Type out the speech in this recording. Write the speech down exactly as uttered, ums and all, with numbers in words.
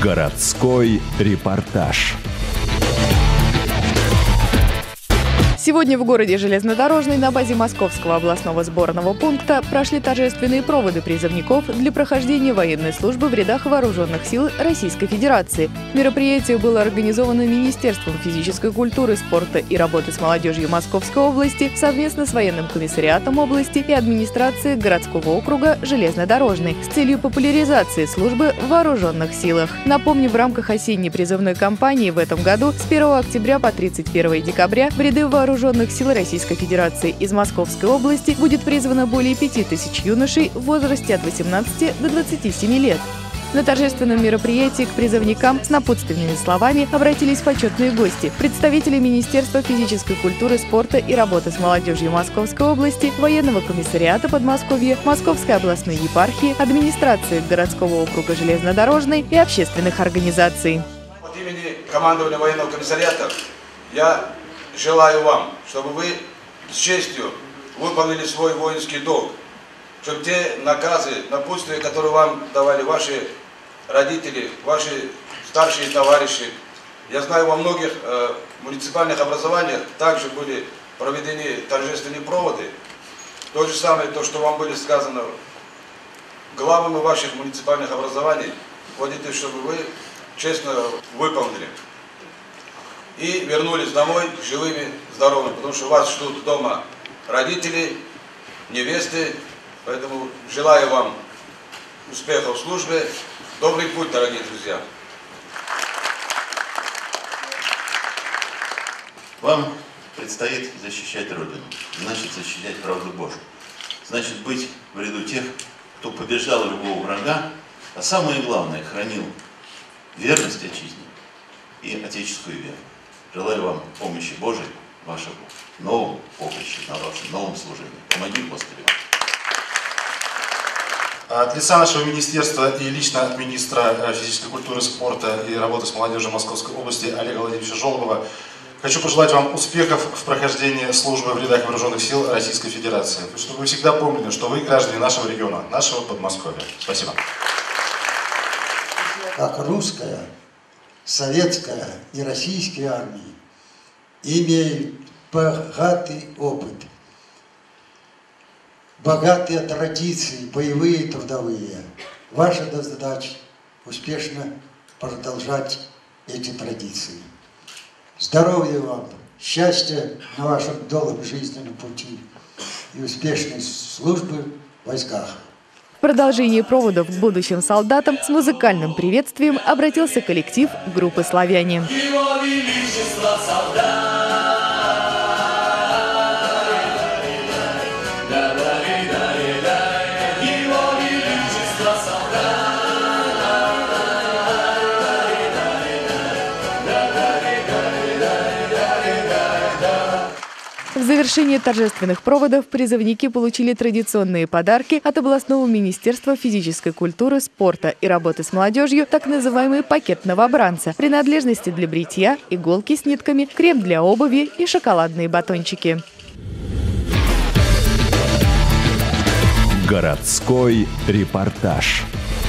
Городской репортаж. Сегодня в городе Железнодорожный на базе Московского областного сборного пункта прошли торжественные проводы призывников для прохождения военной службы в рядах вооруженных сил Российской Федерации. Мероприятие было организовано Министерством физической культуры, спорта и работы с молодежью Московской области совместно с военным комиссариатом области и администрацией городского округа Железнодорожный с целью популяризации службы в вооруженных силах. Напомню, в рамках осенней призывной кампании в этом году с первого октября по тридцать первое декабря в ряды вооруженных Вооруженных сил Российской Федерации из Московской области будет призвано более пяти тысяч юношей в возрасте от восемнадцати до двадцати семи лет. На торжественном мероприятии к призывникам с напутственными словами обратились почетные гости, представители Министерства физической культуры, спорта и работы с молодежью Московской области, военного комиссариата Подмосковья, Московской областной епархии, администрации городского округа Железнодорожный и общественных организаций. От имени командования военного комиссариата я желаю вам, чтобы вы с честью выполнили свой воинский долг, чтобы те наказы, напутствия, которые вам давали ваши родители, ваши старшие товарищи, я знаю, во многих э, муниципальных образованиях также были проведены торжественные проводы. То же самое, то, что вам были сказано главами ваших муниципальных образований, входите, чтобы вы честно выполнили. И вернулись домой живыми, здоровыми, потому что вас ждут дома родители, невесты. Поэтому желаю вам успехов в службе. Добрый путь, дорогие друзья. Вам предстоит защищать Родину, значит защищать правду Божию. Значит быть в ряду тех, кто побеждал любого врага, а самое главное, хранил верность отчизне и отеческую веру. Желаю вам помощи Божией в вашем новом поприще, на вашем новом служении. Помоги, Господи. От лица нашего министерства и лично от министра физической культуры, спорта и работы с молодежью Московской области Олега Владимировича Жолобова хочу пожелать вам успехов в прохождении службы в рядах вооруженных сил Российской Федерации. Чтобы вы всегда помнили, что вы граждане нашего региона, нашего Подмосковья. Спасибо. Как русская, советская и российские армии имеют богатый опыт, богатые традиции, боевые и трудовые. Ваша задача успешно продолжать эти традиции. Здоровья вам, счастья на вашем долгом жизненном пути и успешной службы в войсках. В продолжении проводов к будущим солдатам с музыкальным приветствием обратился коллектив группы «Славяне». Его Величество солдат! В завершении торжественных проводов призывники получили традиционные подарки от областного министерства физической культуры, спорта и работы с молодежью, так называемый пакет новобранца, принадлежности для бритья, иголки с нитками, крем для обуви и шоколадные батончики. Городской репортаж.